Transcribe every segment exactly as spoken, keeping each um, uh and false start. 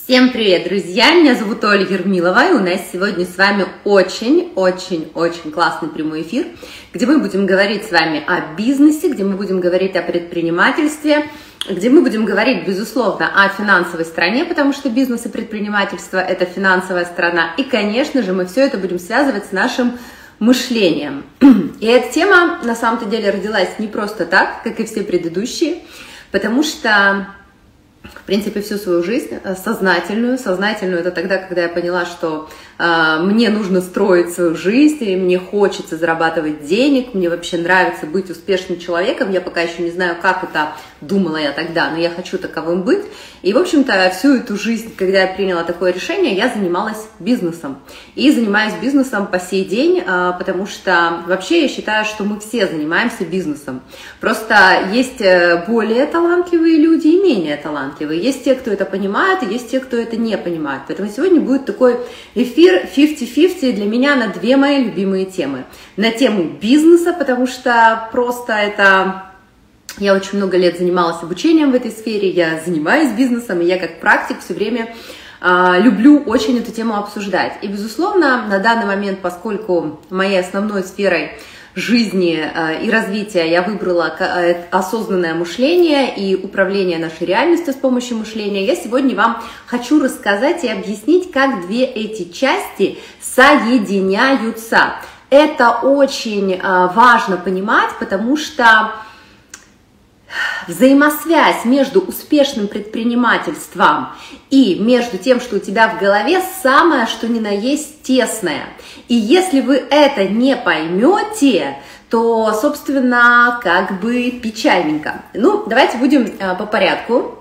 Всем привет, друзья! Меня зовут Оля Ермилова, и у нас сегодня с вами очень-очень-очень классный прямой эфир, где мы будем говорить с вами о бизнесе, где мы будем говорить о предпринимательстве, где мы будем говорить, безусловно, о финансовой стороне, потому что бизнес и предпринимательство – это финансовая сторона, и, конечно же, мы все это будем связывать с нашим мышлением. И эта тема, на самом-то деле, родилась не просто так, как и все предыдущие, потому что в принципе, всю свою жизнь сознательную. Сознательную – это тогда, когда я поняла, что э, мне нужно строить свою жизнь, и мне хочется зарабатывать денег, мне вообще нравится быть успешным человеком. Я пока еще не знаю, как это думала я тогда, но я хочу таковым быть. И, в общем-то, всю эту жизнь, когда я приняла такое решение, я занималась бизнесом. И занимаюсь бизнесом по сей день, э, потому что вообще я считаю, что мы все занимаемся бизнесом. Просто есть более талантливые люди и менее талантливые. Есть те, кто это понимает, и есть те, кто это не понимает. Поэтому сегодня будет такой эфир пятьдесят на пятьдесят для меня на две мои любимые темы. На тему бизнеса, потому что просто это... Я очень много лет занималась обучением в этой сфере, я занимаюсь бизнесом, и я как практик все время э, люблю очень эту тему обсуждать. И, безусловно, на данный момент, поскольку моей основной сферой жизни и развития я выбрала осознанное мышление и управление нашей реальностью с помощью мышления, я сегодня вам хочу рассказать и объяснить, как две эти части соединяются. Это очень важно понимать, потому что взаимосвязь между успешным предпринимательством и между тем, что у тебя в голове, самое что ни на есть тесное. И если вы это не поймете, то, собственно, как бы печальненько. Ну, давайте будем э, по порядку.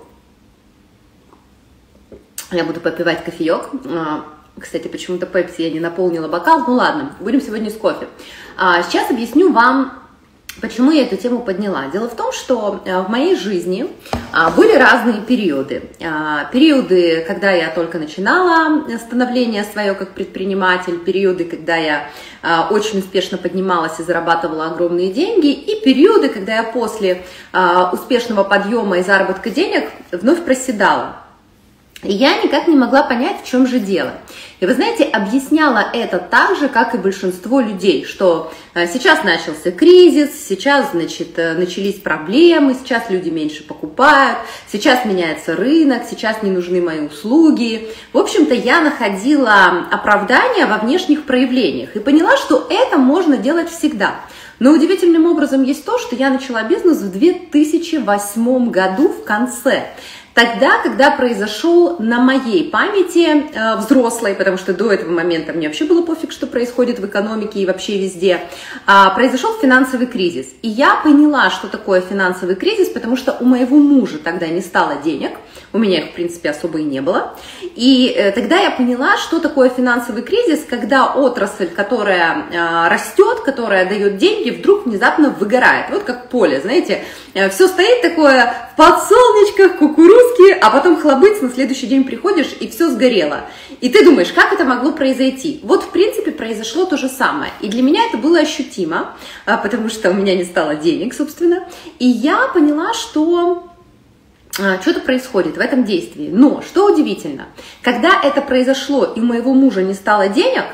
Я буду попивать кофеек. Кстати, почему-то пепси я не наполнила бокал. Ну ладно, будем сегодня с кофе. Сейчас объясню вам, почему я эту тему подняла. Дело в том, что в моей жизни были разные периоды. Периоды, когда я только начинала становление свое как предприниматель, периоды, когда я очень успешно поднималась и зарабатывала огромные деньги, и периоды, когда я после успешного подъема и заработка денег вновь проседала. И я никак не могла понять, в чем же дело. И вы знаете, объясняла это так же, как и большинство людей, что сейчас начался кризис, сейчас, значит, начались проблемы, сейчас люди меньше покупают, сейчас меняется рынок, сейчас не нужны мои услуги. В общем-то, я находила оправдание во внешних проявлениях и поняла, что это можно делать всегда. Но удивительным образом есть то, что я начала бизнес в две тысячи восьмом году в конце. Тогда, когда произошел на моей памяти э, взрослой, потому что до этого момента мне вообще было пофиг, что происходит в экономике и вообще везде, э, произошел финансовый кризис. И я поняла, что такое финансовый кризис, потому что у моего мужа тогда не стало денег, у меня их, в принципе, особо и не было. И э, тогда я поняла, что такое финансовый кризис, когда отрасль, которая э, растет, которая дает деньги, вдруг внезапно выгорает. Вот как поле, знаете, э, все стоит такое в подсолнечках, кукурузки, а потом хлобыц, на следующий день приходишь, и все сгорело. И ты думаешь, как это могло произойти? Вот, в принципе, произошло то же самое. И для меня это было ощутимо, потому что у меня не стало денег, собственно. И я поняла, что что-то происходит в этом действии. Но, что удивительно, когда это произошло, и у моего мужа не стало денег,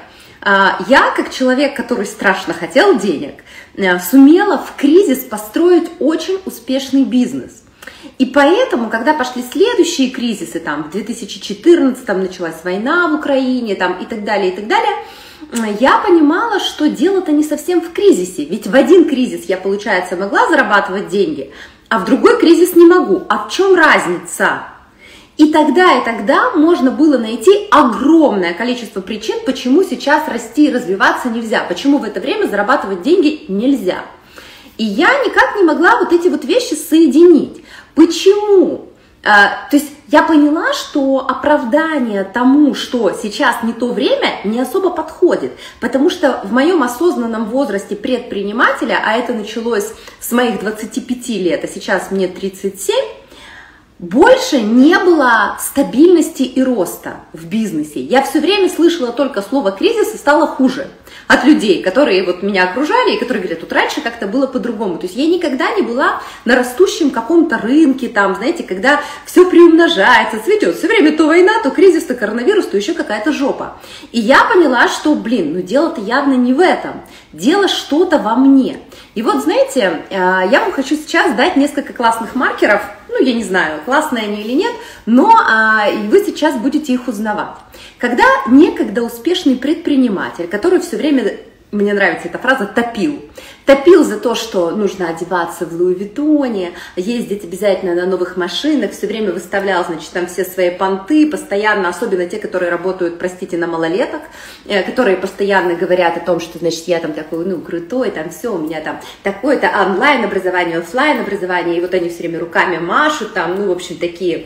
я, как человек, который страшно хотел денег, сумела в кризис построить очень успешный бизнес. И поэтому, когда пошли следующие кризисы, там, в две тысячи четырнадцатом началась война в Украине, там, и так далее, и так далее, я понимала, что дело-то не совсем в кризисе. Ведь в один кризис я, получается, могла зарабатывать деньги, а в другой кризис не могу. А в чем разница? И тогда, и тогда можно было найти огромное количество причин, почему сейчас расти и развиваться нельзя, почему в это время зарабатывать деньги нельзя. И я никак не могла вот эти вот вещи соединить. Почему? А, то есть я поняла, что оправдание тому, что сейчас не то время, не особо подходит. Потому что в моем осознанном возрасте предпринимателя, а это началось с моих двадцати пяти лет, а сейчас мне тридцать семь, больше не было стабильности и роста в бизнесе. Я все время слышала только слово «кризис» и стало хуже от людей, которые вот меня окружали и которые говорят, тут раньше как-то было по-другому. То есть я никогда не была на растущем каком-то рынке, там, знаете, когда все приумножается, цветет. Все время то война, то кризис, то коронавирус, то еще какая-то жопа. И я поняла, что, блин, ну дело-то явно не в этом. Дело что-то во мне. И вот, знаете, я вам хочу сейчас дать несколько классных маркеров. Ну, я не знаю, классные они или нет, но а, вы сейчас будете их узнавать. Когда некогда успешный предприниматель, который все время, мне нравится эта фраза, топил, топил за то, что нужно одеваться в Луи Виттоне, ездить обязательно на новых машинах, все время выставлял, значит, там все свои понты, постоянно, особенно те, которые работают, простите, на малолеток, э, которые постоянно говорят о том, что, значит, я там такой, ну, крутой, там все, у меня там такое-то онлайн-образование, офлайн-образование, и вот они все время руками машут, там, ну, в общем, такие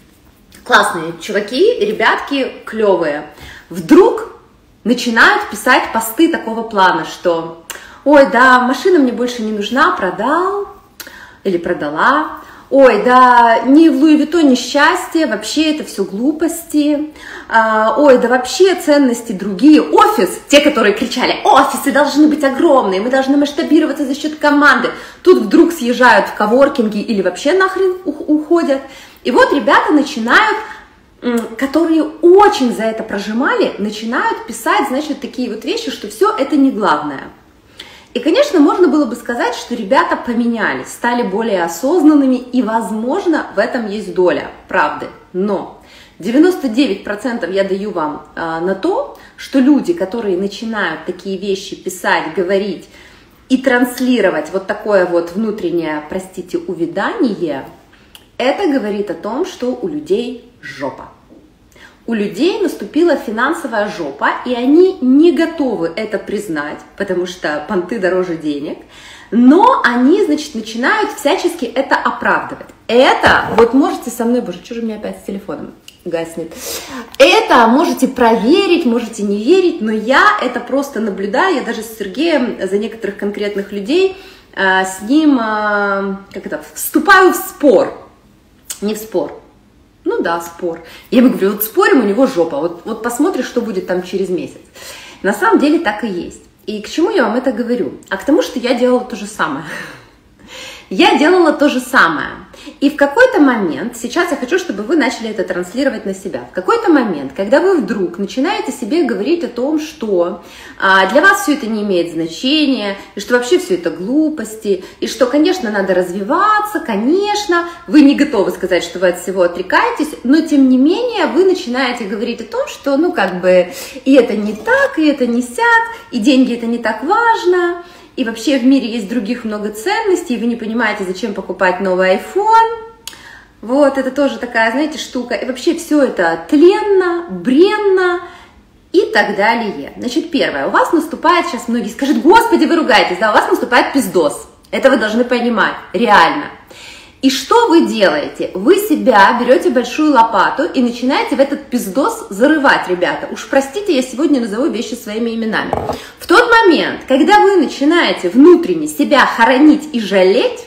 классные чуваки, ребятки, клевые. Вдруг начинают писать посты такого плана, что ой, да, машина мне больше не нужна, продал или продала. Ой, да, не в Луи Виттоне счастье, вообще это все глупости. А, ой, да вообще ценности другие. Офис, те, которые кричали, офисы должны быть огромные, мы должны масштабироваться за счет команды. Тут вдруг съезжают в коворкинги или вообще нахрен уходят. И вот ребята начинают, которые очень за это прожимали, начинают писать, значит, такие вот вещи, что все это не главное. И, конечно, можно было бы сказать, что ребята поменялись, стали более осознанными, и, возможно, в этом есть доля правды. Но девяносто девять процентов я даю вам а, на то, что люди, которые начинают такие вещи писать, говорить и транслировать вот такое вот внутреннее, простите, увядание, это говорит о том, что у людей жопа. У людей наступила финансовая жопа, и они не готовы это признать, потому что понты дороже денег, но они, значит, начинают всячески это оправдывать. Это, вот можете со мной, боже, что же у меня опять с телефоном гаснет, это можете проверить, можете не верить, но я это просто наблюдаю, я даже с Сергеем за некоторых конкретных людей э, с ним, э, как это, вступаю в спор, не в спор. Ну да, спор. Я ему говорю, вот спорим, у него жопа, вот, вот посмотришь, что будет там через месяц. На самом деле так и есть. И к чему я вам это говорю? А к тому, что я делала то же самое. Я делала то же самое. И в какой-то момент, сейчас я хочу, чтобы вы начали это транслировать на себя. В какой-то момент, когда вы вдруг начинаете себе говорить о том, что а, для вас все это не имеет значения, и что вообще все это глупости, и что, конечно, надо развиваться, конечно, вы не готовы сказать, что вы от всего отрекаетесь, но тем не менее вы начинаете говорить о том, что, ну, как бы, и это не так, и это не сяк, и деньги это не так важно, и вообще в мире есть других много ценностей, и вы не понимаете, зачем покупать новый айфон. Вот, это тоже такая, знаете, штука. И вообще все это тленно, бренно и так далее. Значит, первое, у вас наступает, сейчас многие скажут, господи, вы ругаетесь, да, у вас наступает пиздос. Это вы должны понимать, реально. И что вы делаете? Вы себя берете большую лопату и начинаете в этот пиздос зарывать, ребята. Уж простите, я сегодня назову вещи своими именами. В тот момент, когда вы начинаете внутренне себя хоронить и жалеть,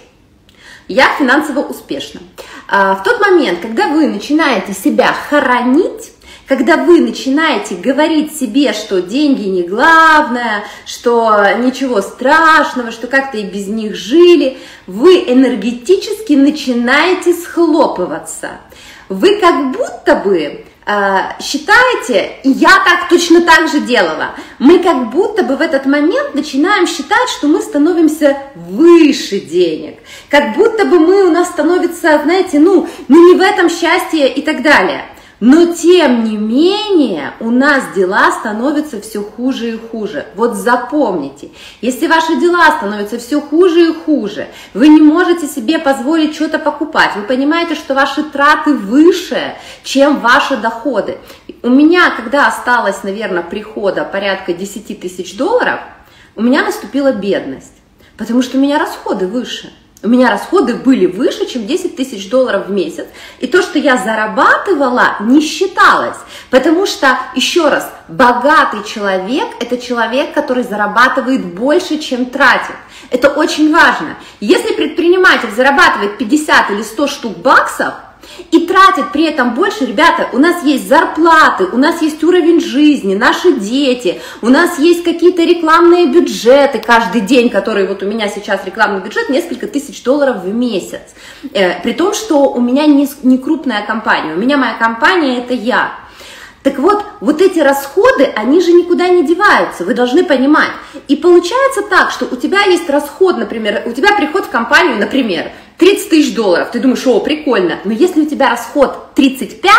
я финансово успешна. В тот момент, когда вы начинаете себя хоронить, когда вы начинаете говорить себе, что деньги не главное, что ничего страшного, что как-то и без них жили, вы энергетически начинаете схлопываться. Вы как будто бы э, считаете, и я так точно так же делала, мы как будто бы в этот момент начинаем считать, что мы становимся выше денег, как будто бы мы у нас становится, знаете, ну, ну не в этом счастье и так далее. Но тем не менее у нас дела становятся все хуже и хуже. Вот запомните, если ваши дела становятся все хуже и хуже, вы не можете себе позволить что-то покупать, вы понимаете, что ваши траты выше, чем ваши доходы. У меня, когда осталось, наверное, прихода порядка десять тысяч долларов, у меня наступила бедность, потому что у меня расходы выше. У меня расходы были выше, чем десять тысяч долларов в месяц. И то, что я зарабатывала, не считалось. Потому что, еще раз, богатый человек – это человек, который зарабатывает больше, чем тратит. Это очень важно. Если предприниматель зарабатывает пятьдесят или сто штук баксов, и тратит при этом больше, ребята, у нас есть зарплаты, у нас есть уровень жизни, наши дети, у нас есть какие-то рекламные бюджеты каждый день, которые вот у меня сейчас рекламный бюджет несколько тысяч долларов в месяц, э, при том, что у меня не, не крупная компания, у меня моя компания это я. Так вот, вот эти расходы, они же никуда не деваются, вы должны понимать. И получается так, что у тебя есть расход, например, у тебя приход в компанию, например, тридцать тысяч долларов, ты думаешь, о, прикольно, но если у тебя расход тридцать пять,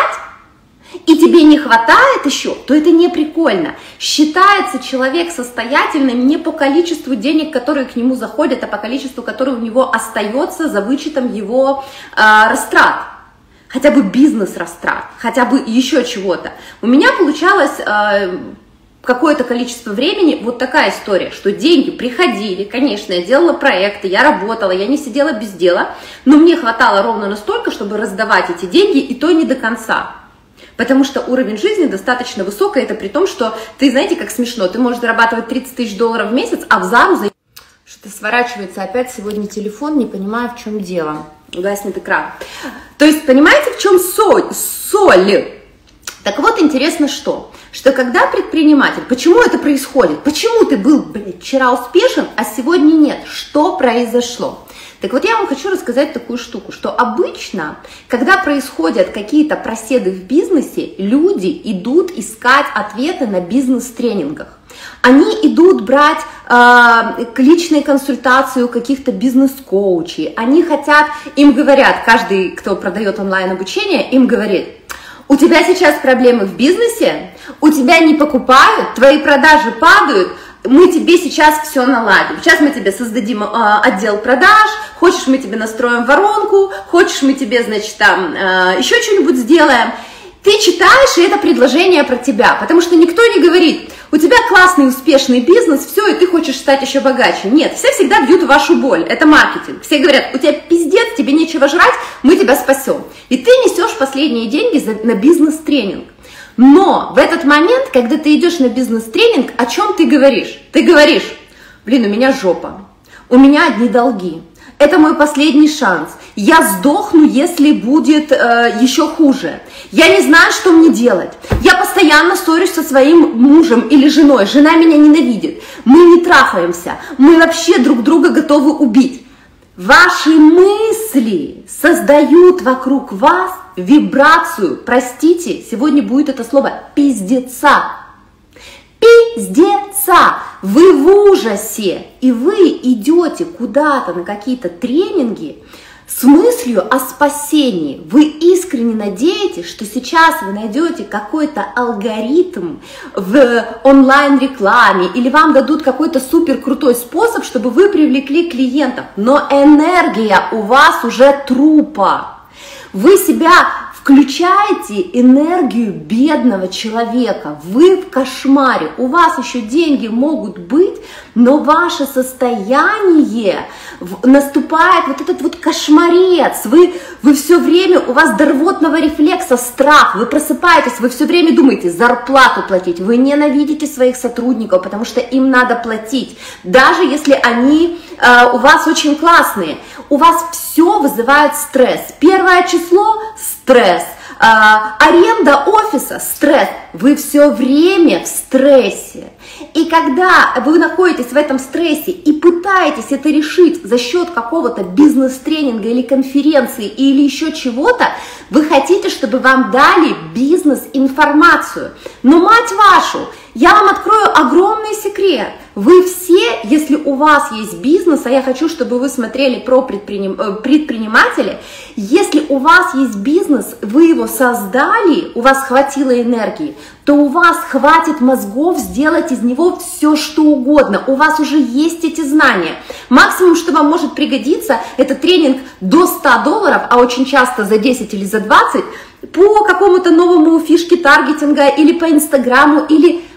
и тебе не хватает еще, то это не прикольно. Считается человек состоятельным не по количеству денег, которые к нему заходят, а по количеству, которое у него остается за вычетом его э, растрат. Хотя бы бизнес-растрат, хотя бы еще чего-то. У меня получалось э, какое-то количество времени вот такая история, что деньги приходили, конечно, я делала проекты, я работала, я не сидела без дела, но мне хватало ровно настолько, чтобы раздавать эти деньги, и то не до конца. Потому что уровень жизни достаточно высокий, это при том, что ты, знаете, как смешно, ты можешь зарабатывать тридцать тысяч долларов в месяц, а в зару за... Что-то сворачивается опять сегодня телефон, не понимаю, в чем дело. Гаснет экран. То есть, понимаете, в чем соль? соль? Так вот, интересно что? Что когда предприниматель, почему это происходит? Почему ты был, блядь, вчера успешен, а сегодня нет? Что произошло? Так вот, я вам хочу рассказать такую штуку, что обычно, когда происходят какие-то проседы в бизнесе, люди идут искать ответы на бизнес-тренингах. Они идут брать э, личные консультации у каких-то бизнес-коучей, они хотят, им говорят, каждый, кто продает онлайн-обучение, им говорит, у тебя сейчас проблемы в бизнесе, у тебя не покупают, твои продажи падают, мы тебе сейчас все наладим. Сейчас мы тебе создадим э, отдел продаж, хочешь мы тебе настроим воронку, хочешь мы тебе, значит, там э, еще что-нибудь сделаем. Ты читаешь, и это предложение про тебя, потому что никто не говорит, у тебя классный, успешный бизнес, все, и ты хочешь стать еще богаче. Нет, все всегда бьют вашу боль, это маркетинг. Все говорят, у тебя пиздец, тебе нечего жрать, мы тебя спасем. И ты несешь последние деньги за, на бизнес-тренинг. Но в этот момент, когда ты идешь на бизнес-тренинг, о чем ты говоришь? Ты говоришь, блин, у меня жопа, у меня одни долги. Это мой последний шанс. Я сдохну, если будет э, еще хуже. Я не знаю, что мне делать. Я постоянно ссорюсь со своим мужем или женой. Жена меня ненавидит. Мы не трахаемся. Мы вообще друг друга готовы убить. Ваши мысли создают вокруг вас вибрацию. Простите, сегодня будет это слово пиздеца. Пиздеца! Вы в ужасе, и вы идете куда-то на какие-то тренинги с мыслью о спасении. Вы искренне надеетесь, что сейчас вы найдете какой-то алгоритм в онлайн-рекламе, или вам дадут какой-то супер крутой способ, чтобы вы привлекли клиентов. Но энергия у вас уже трупа. Вы себя включаете энергию бедного человека, вы в кошмаре, у вас еще деньги могут быть, но ваше состояние, наступает вот этот вот кошмарец, вы, вы все время, у вас до рвотного рефлекса страх, вы просыпаетесь, вы все время думаете зарплату платить, вы ненавидите своих сотрудников, потому что им надо платить, даже если они э, у вас очень классные, у вас все вызывает стресс, первое число – стресс, а, аренда офиса, стресс, вы все время в стрессе. И когда вы находитесь в этом стрессе и пытаетесь это решить за счет какого-то бизнес-тренинга или конференции или еще чего-то, вы хотите, чтобы вам дали бизнес-информацию. Но, мать вашу, я вам открою огромный секрет. Вы все, если у вас есть бизнес, а я хочу, чтобы вы смотрели про предприним... предпринимателя, если у вас есть бизнес, вы его создали, у вас хватило энергии, то у вас хватит мозгов сделать из него все, что угодно. У вас уже есть эти знания. Максимум, что вам может пригодиться, это тренинг до ста долларов, а очень часто за десять или за двадцать, по какому-то новому фишке таргетинга или по Инстаграму, или...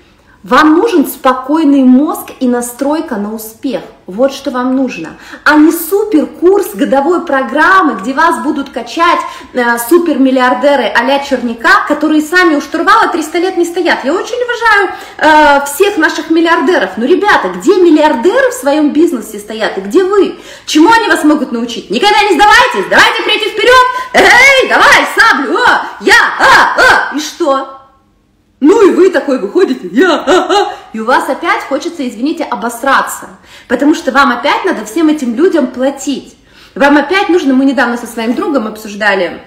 Вам нужен спокойный мозг и настройка на успех. Вот что вам нужно. А не суперкурс годовой программы, где вас будут качать э, супермиллиардеры а-ля Черняка, которые сами у штурвала триста лет не стоят. Я очень уважаю э, всех наших миллиардеров. Но, ребята, где миллиардеры в своем бизнесе стоят и где вы? Чему они вас могут научить? Никогда не сдавайтесь, давайте прийти вперед. Эй, давай, саблю, а, я, а, а. И что? Ну и вы такой выходите, я, а, а, и у вас опять хочется, извините, обосраться, потому что вам опять надо всем этим людям платить. Вам опять нужно, мы недавно со своим другом обсуждали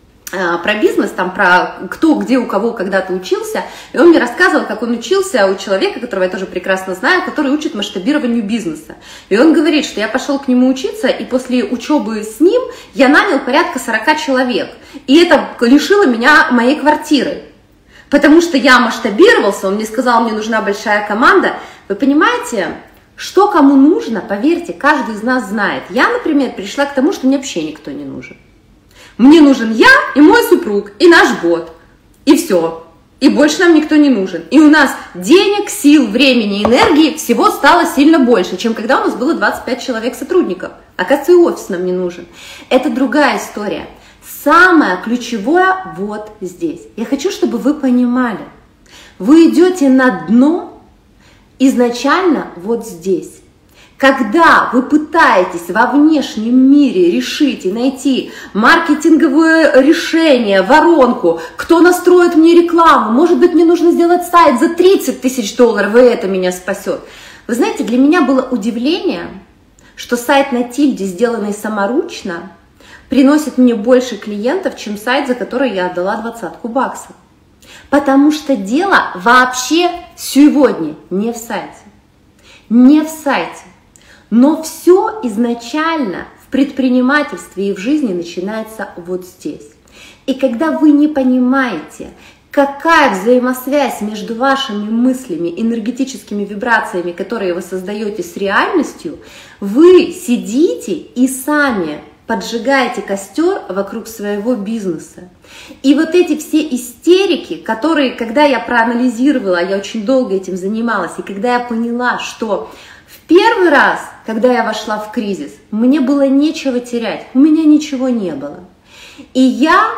э, про бизнес, там про кто, где, у кого когда-то учился, и он мне рассказывал, как он учился у человека, которого я тоже прекрасно знаю, который учит масштабированию бизнеса. И он говорит, что я пошел к нему учиться, и после учебы с ним я нанял порядка сорока человек, и это лишило меня моей квартиры. Потому что я масштабировался, он мне сказал, мне нужна большая команда. Вы понимаете, что кому нужно, поверьте, каждый из нас знает. Я, например, пришла к тому, что мне вообще никто не нужен. Мне нужен я и мой супруг, и наш бот, и все. И больше нам никто не нужен. И у нас денег, сил, времени, энергии всего стало сильно больше, чем когда у нас было двадцать пять человек сотрудников. Оказывается, и офис нам не нужен. Это другая история. Самое ключевое вот здесь. Я хочу, чтобы вы понимали, вы идете на дно изначально вот здесь. Когда вы пытаетесь во внешнем мире решить и найти маркетинговое решение, воронку, кто настроит мне рекламу, может быть, мне нужно сделать сайт за тридцать тысяч долларов, и это меня спасет. Вы знаете, для меня было удивление, что сайт на тильде, сделанный саморучно, приносит мне больше клиентов, чем сайт, за который я отдала двадцатку баксов. Потому что дело вообще сегодня не в сайте. Не в сайте. Но все изначально в предпринимательстве и в жизни начинается вот здесь. И когда вы не понимаете, какая взаимосвязь между вашими мыслями, энергетическими вибрациями, которые вы создаете с реальностью, вы сидите и сами поджигаете костер вокруг своего бизнеса. И вот эти все истерики, которые, когда я проанализировала, я очень долго этим занималась, и когда я поняла, что в первый раз, когда я вошла в кризис, мне было нечего терять, у меня ничего не было. И я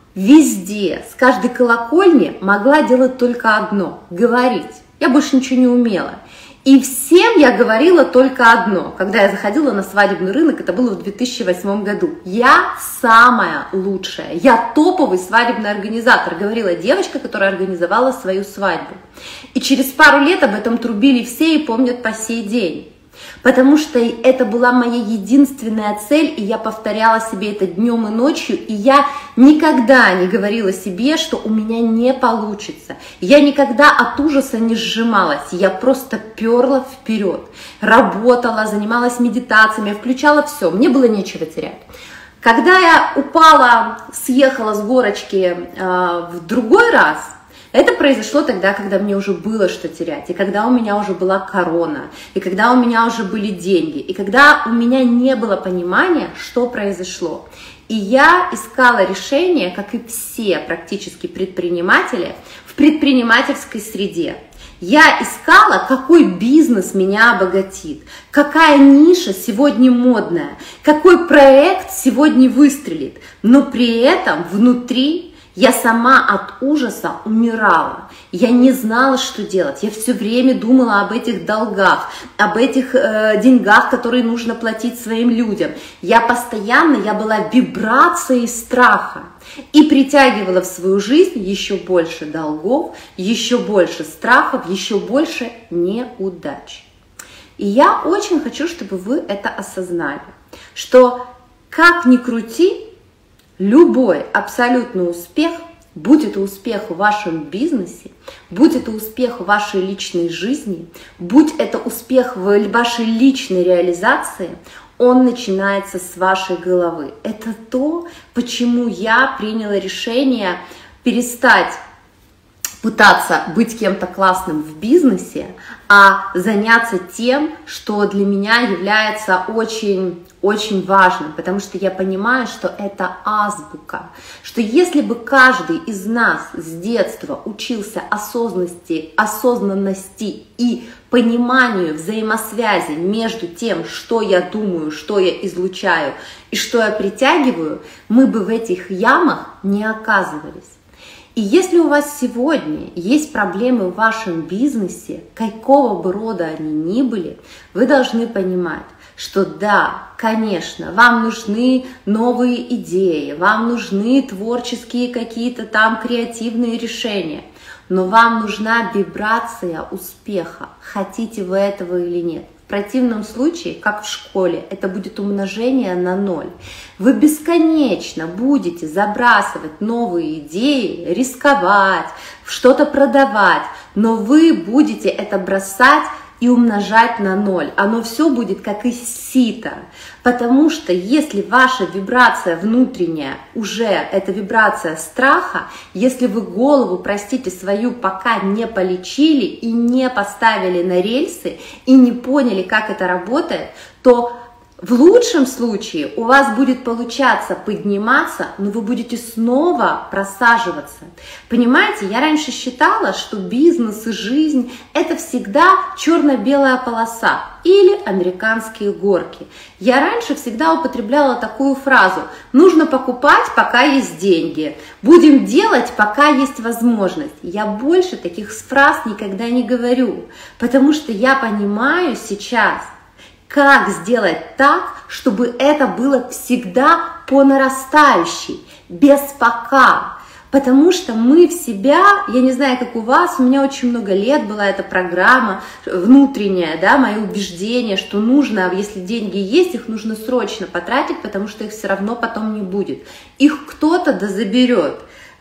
везде, с каждой колокольни могла делать только одно – говорить. Я больше ничего не умела. И всем я говорила только одно, когда я заходила на свадебный рынок, это было в две тысячи восьмом году. Я самая лучшая, я топовый свадебный организатор, говорила девочка, которая организовала свою свадьбу. И через пару лет об этом трубили все и помнят по сей день. Потому что это была моя единственная цель, и я повторяла себе это днем и ночью, и я никогда не говорила себе, что у меня не получится. Я никогда от ужаса не сжималась, я просто перла вперед, работала, занималась медитациями, включала все, мне было нечего терять. Когда я упала, съехала с горочки э, в другой раз, это произошло тогда, когда мне уже было что терять, и когда у меня уже была корона, и когда у меня уже были деньги, и когда у меня не было понимания, что произошло. И я искала решение, как и все практически предприниматели, в предпринимательской среде. Я искала, какой бизнес меня обогатит, какая ниша сегодня модная, какой проект сегодня выстрелит, но при этом внутри я сама от ужаса умирала. Я не знала, что делать. Я все время думала об этих долгах, об этих э, деньгах, которые нужно платить своим людям. Я постоянно, я была вибрацией страха и притягивала в свою жизнь еще больше долгов, еще больше страхов, еще больше неудач. И я очень хочу, чтобы вы это осознали, что как ни крути, любой абсолютный успех, будь это успех в вашем бизнесе, будь это успех в вашей личной жизни, будь это успех в вашей личной реализации, он начинается с вашей головы. Это то, почему я приняла решение перестать пытаться быть кем-то классным в бизнесе, а заняться тем, что для меня является очень, очень важным, потому что я понимаю, что это азбука, что если бы каждый из нас с детства учился осознанности, осознанности и пониманию взаимосвязи между тем, что я думаю, что я излучаю и что я притягиваю, мы бы в этих ямах не оказывались. И если у вас сегодня есть проблемы в вашем бизнесе, какого бы рода они ни были, вы должны понимать, что да, конечно, вам нужны новые идеи, вам нужны творческие какие-то там креативные решения, но вам нужна вибрация успеха, хотите вы этого или нет. В противном случае, как в школе, это будет умножение на ноль. Вы бесконечно будете забрасывать новые идеи, рисковать, что-то продавать, но вы будете это бросать и умножать на ноль. Оно все будет как из сита. Потому что если ваша вибрация внутренняя уже это вибрация страха, если вы голову, простите, свою пока не полечили и не поставили на рельсы и не поняли, как это работает, то в лучшем случае у вас будет получаться подниматься, но вы будете снова просаживаться. Понимаете, я раньше считала, что бизнес и жизнь – это всегда черно-белая полоса или американские горки. Я раньше всегда употребляла такую фразу: нужно покупать, пока есть деньги, будем делать, пока есть возможность. Я больше таких фраз никогда не говорю, потому что я понимаю сейчас, как сделать так, чтобы это было всегда по нарастающей, без пока. Потому что мы в себя, я не знаю, как у вас, у меня очень много лет была эта программа внутренняя, да, мои убеждения, что нужно, если деньги есть, их нужно срочно потратить, потому что их все равно потом не будет. Их кто-то дозаберет.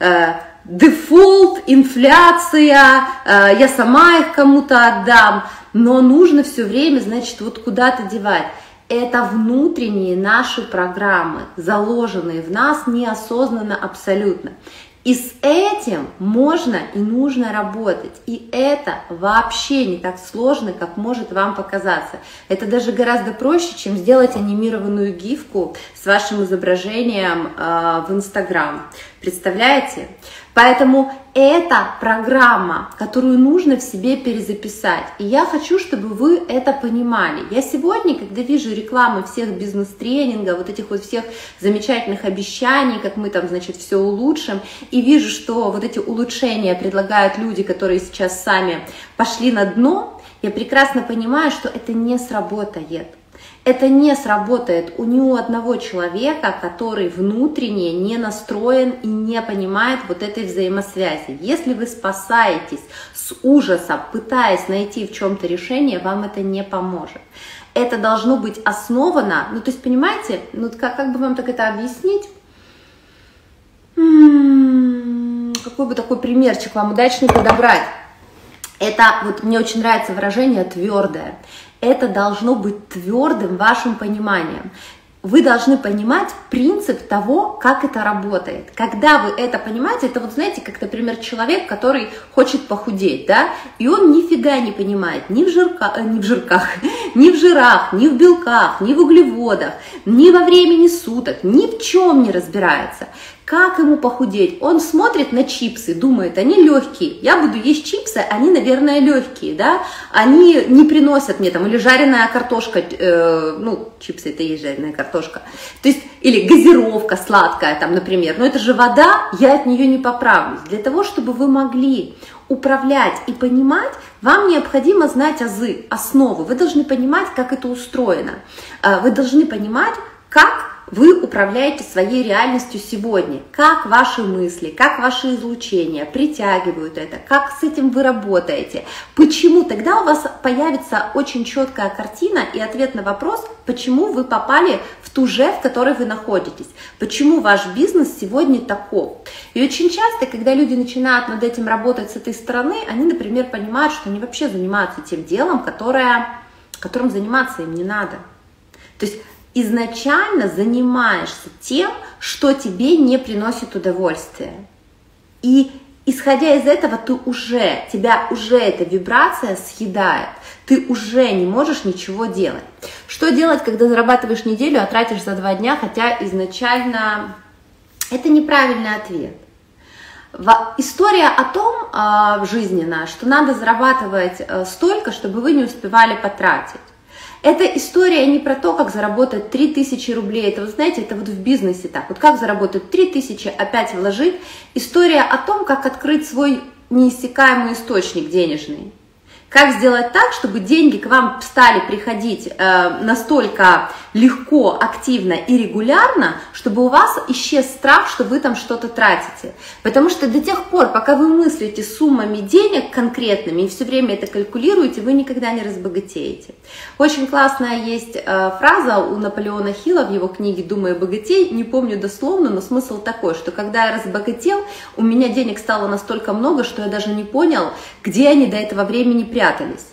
Дефолт, инфляция, я сама их кому-то отдам. Но нужно все время, значит, вот куда-то девать. Это внутренние наши программы, заложенные в нас неосознанно абсолютно. И с этим можно и нужно работать. И это вообще не так сложно, как может вам показаться. Это даже гораздо проще, чем сделать анимированную гифку с вашим изображением э, в Инстаграм. Представляете? Поэтому это программа, которую нужно в себе перезаписать. И я хочу, чтобы вы это понимали. Я сегодня, когда вижу рекламы всех бизнес-тренингов, вот этих вот всех замечательных обещаний, как мы там, значит, все улучшим, и вижу, что вот эти улучшения предлагают люди, которые сейчас сами пошли на дно, я прекрасно понимаю, что это не сработает. Это не сработает у ни у одного человека, который внутренне не настроен и не понимает вот этой взаимосвязи. Если вы спасаетесь с ужаса, пытаясь найти в чем-то решение, вам это не поможет. Это должно быть основано, ну то есть, понимаете, ну как, как бы вам так это объяснить? М-м-м, какой бы такой примерчик вам удачный подобрать? Это, вот мне очень нравится выражение «твердое». Это должно быть твердым вашим пониманием. Вы должны понимать принцип того, как это работает. Когда вы это понимаете, это вот знаете, как, например, человек, который хочет похудеть, да, и он нифига не понимает ни в, жирка, ни в жирках, ни в жирах, ни в белках, ни в углеводах, ни во времени суток, ни в чем не разбирается. Как ему похудеть? Он смотрит на чипсы, думает, они легкие. Я буду есть чипсы, они, наверное, легкие, да? Они не приносят мне там, или жареная картошка, э, ну, чипсы это и есть жареная картошка. То есть, или газировка сладкая, там, например. Но это же вода, я от нее не поправлюсь. Для того, чтобы вы могли управлять и понимать, вам необходимо знать азы, основы. Вы должны понимать, как это устроено. Вы должны понимать, как вы управляете своей реальностью сегодня, как ваши мысли, как ваши излучения притягивают это, как с этим вы работаете, почему. Тогда у вас появится очень четкая картина и ответ на вопрос, почему вы попали в ту же, в которой вы находитесь, почему ваш бизнес сегодня таков. И очень часто, когда люди начинают над этим работать с этой стороны, они, например, понимают, что они вообще занимаются тем делом, которое, которым заниматься им не надо. То есть изначально занимаешься тем, что тебе не приносит удовольствия. И исходя из этого, ты уже, тебя уже эта вибрация съедает. Ты уже не можешь ничего делать. Что делать, когда зарабатываешь неделю, а тратишь за два дня, хотя изначально это неправильный ответ. История о том э, жизненная, что надо зарабатывать э, столько, чтобы вы не успевали потратить. Это история не про то, как заработать три тысячи рублей. Это, вы знаете, это вот в бизнесе так. Вот как заработать три тысячи, опять вложить. История о том, как открыть свой неиссякаемый источник денежный. Как сделать так, чтобы деньги к вам стали приходить э, настолько легко, активно и регулярно, чтобы у вас исчез страх, что вы там что-то тратите. Потому что до тех пор, пока вы мыслите суммами денег конкретными и все время это калькулируете, вы никогда не разбогатеете. Очень классная есть э, фраза у Наполеона Хилла в его книге «Думай, богатей», не помню дословно, но смысл такой, что когда я разбогател, у меня денег стало настолько много, что я даже не понял, где они до этого времени прятались.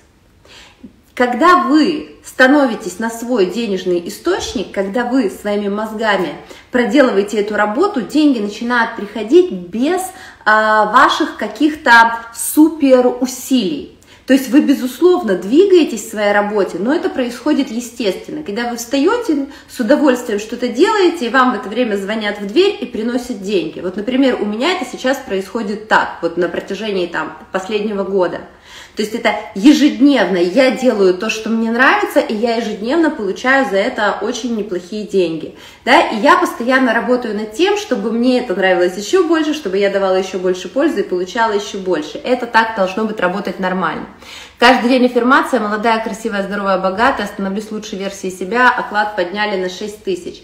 Когда вы становитесь на свой денежный источник, когда вы своими мозгами проделываете эту работу, деньги начинают приходить без а, ваших каких-то супер усилий. То есть вы, безусловно, двигаетесь в своей работе, но это происходит естественно. Когда вы встаете, с удовольствием что-то делаете, и вам в это время звонят в дверь и приносят деньги. Вот, например, у меня это сейчас происходит так, вот на протяжении там, последнего года. То есть это ежедневно я делаю то, что мне нравится, и я ежедневно получаю за это очень неплохие деньги. Да? И я постоянно работаю над тем, чтобы мне это нравилось еще больше, чтобы я давала еще больше пользы и получала еще больше. Это так должно быть работать нормально. Каждый день аффирмация: молодая, красивая, здоровая, богатая, становлюсь лучшей версией себя, оклад подняли на шесть тысяч.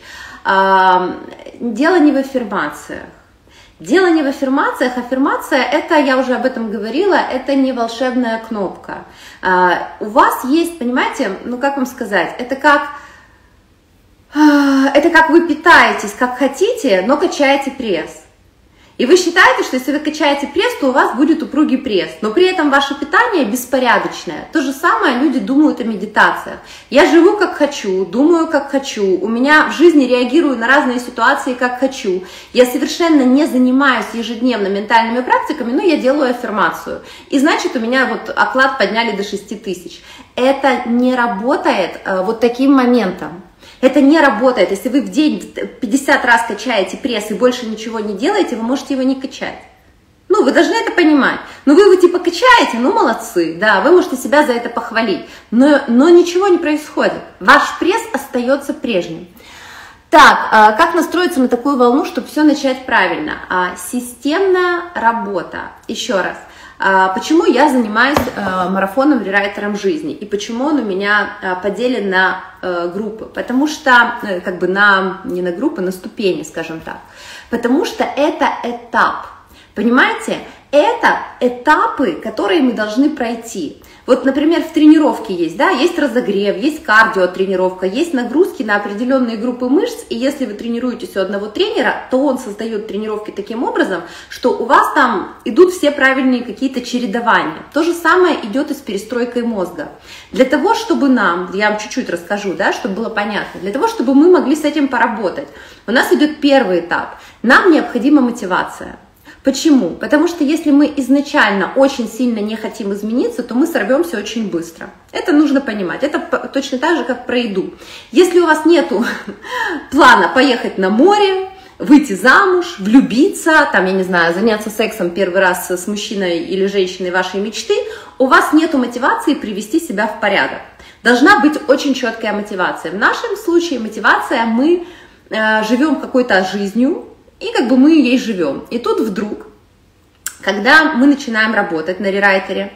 Дело не в аффирмациях. Дело не в аффирмациях. Аффирмация, это, я уже об этом говорила, это не волшебная кнопка. А, у вас есть, понимаете, ну как вам сказать, это как, это как вы питаетесь, как хотите, но качаете пресс. И вы считаете, что если вы качаете пресс, то у вас будет упругий пресс, но при этом ваше питание беспорядочное. То же самое люди думают о медитациях. Я живу как хочу, думаю как хочу, у меня в жизни реагирую на разные ситуации как хочу. Я совершенно не занимаюсь ежедневно ментальными практиками, но я делаю аффирмацию. И значит, у меня вот оклад подняли до шести тысяч. Это не работает э, вот таким моментом. Это не работает. Если вы в день пятьдесят раз качаете пресс и больше ничего не делаете, вы можете его не качать. Ну, вы должны это понимать. Ну, вы его типа качаете, ну, молодцы, да, вы можете себя за это похвалить. Но, но ничего не происходит. Ваш пресс остается прежним. Так, как настроиться на такую волну, чтобы все начать правильно? Системная работа. Еще раз. Почему я занимаюсь марафоном рерайтером жизни и почему он у меня поделен на группы? Потому что, как бы на, не на группы, на ступени, скажем так. Потому что это этап. Понимаете? Это этапы, которые мы должны пройти. Вот, например, в тренировке есть, да, есть разогрев, есть кардиотренировка, есть нагрузки на определенные группы мышц, и если вы тренируетесь у одного тренера, то он создает тренировки таким образом, что у вас там идут все правильные какие-то чередования. То же самое идет и с перестройкой мозга. Для того, чтобы нам, я вам чуть-чуть расскажу, да, чтобы было понятно, для того, чтобы мы могли с этим поработать, у нас идет первый этап, нам необходима мотивация. Почему? Потому что если мы изначально очень сильно не хотим измениться, то мы сорвемся очень быстро. Это нужно понимать. Это точно так же, как про еду. Если у вас нет плана поехать на море, выйти замуж, влюбиться, там, я не знаю, заняться сексом первый раз с мужчиной или женщиной вашей мечты, у вас нет мотивации привести себя в порядок. Должна быть очень четкая мотивация. В нашем случае мотивация, мы э, живем какой-то жизнью, и как бы мы ей живем. И тут вдруг, когда мы начинаем работать на рерайтере,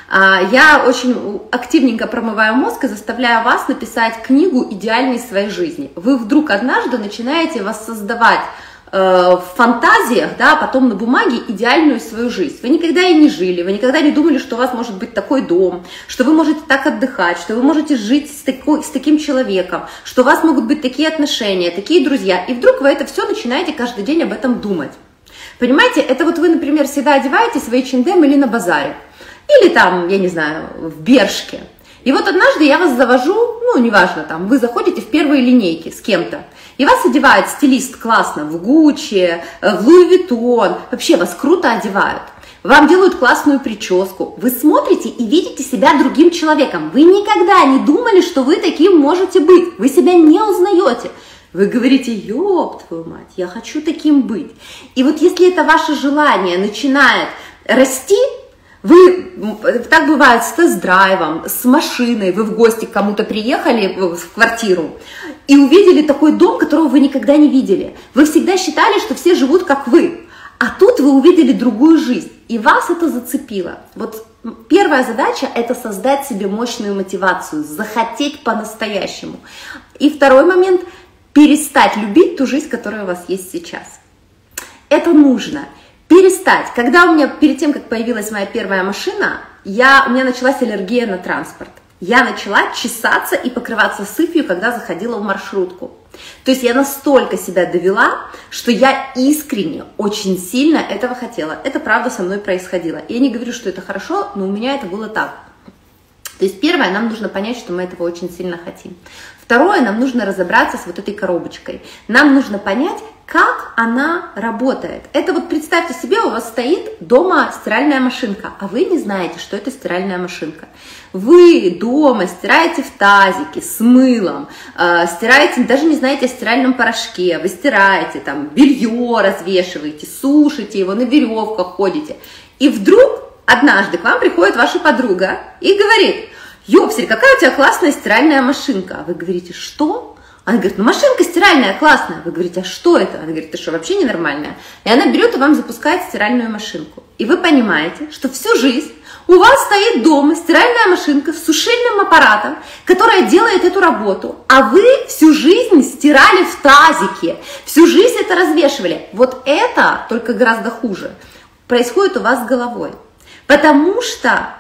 я очень активненько промываю мозг и заставляю вас написать книгу идеальной своей жизни. Вы вдруг однажды начинаете воссоздавать в фантазиях, да, потом на бумаге идеальную свою жизнь. Вы никогда и не жили, вы никогда не думали, что у вас может быть такой дом, что вы можете так отдыхать, что вы можете жить с, такой, с таким человеком, что у вас могут быть такие отношения, такие друзья. И вдруг вы это все начинаете каждый день об этом думать. Понимаете, это вот вы, например, всегда одеваетесь в эйч энд эм или на базаре, или там, я не знаю, в Бершке. И вот однажды я вас завожу, ну, неважно, там, вы заходите в первые линейки с кем-то, и вас одевает стилист классно в Гуччи, в Луи Виттон, вообще вас круто одевают. вам делают классную прическу, вы смотрите и видите себя другим человеком. Вы никогда не думали, что вы таким можете быть, вы себя не узнаете. Вы говорите: ёб твою мать, я хочу таким быть. И вот если это ваше желание начинает расти, вы, так бывает с тест-драйвом, с машиной, вы в гости к кому-то приехали в квартиру и увидели такой дом, которого вы никогда не видели. Вы всегда считали, что все живут как вы, а тут вы увидели другую жизнь, и вас это зацепило. Вот первая задача – это создать себе мощную мотивацию, захотеть по-настоящему. И второй момент – перестать любить ту жизнь, которая у вас есть сейчас. Это нужно. Перестать. Когда у меня, перед тем, как появилась моя первая машина, я, у меня началась аллергия на транспорт. Я начала чесаться и покрываться сыпью, когда заходила в маршрутку. То есть я настолько себя довела, что я искренне, очень сильно этого хотела. Это правда со мной происходило. Я не говорю, что это хорошо, но у меня это было так. То есть первое, нам нужно понять, что мы этого очень сильно хотим. Второе, нам нужно разобраться с вот этой коробочкой. Нам нужно понять, как она работает. Это вот представьте себе, у вас стоит дома стиральная машинка, а вы не знаете, что это стиральная машинка. Вы дома стираете в тазике с мылом, э, стираете, даже не знаете о стиральном порошке, вы стираете, там, белье развешиваете, сушите его, на веревках ходите. И вдруг однажды к вам приходит ваша подруга и говорит: «Ёпсель, какая у тебя классная стиральная машинка». А вы говорите: «Что?» Она говорит: «Ну, машинка стиральная классная». Вы говорите: «А что это?» Она говорит: «Ты что, вообще ненормальная?» И она берет и вам запускает стиральную машинку. И вы понимаете, что всю жизнь у вас стоит дома стиральная машинка с сушильным аппаратом, которая делает эту работу, а вы всю жизнь стирали в тазике, всю жизнь это развешивали. Вот это, только гораздо хуже, происходит у вас с головой. Потому что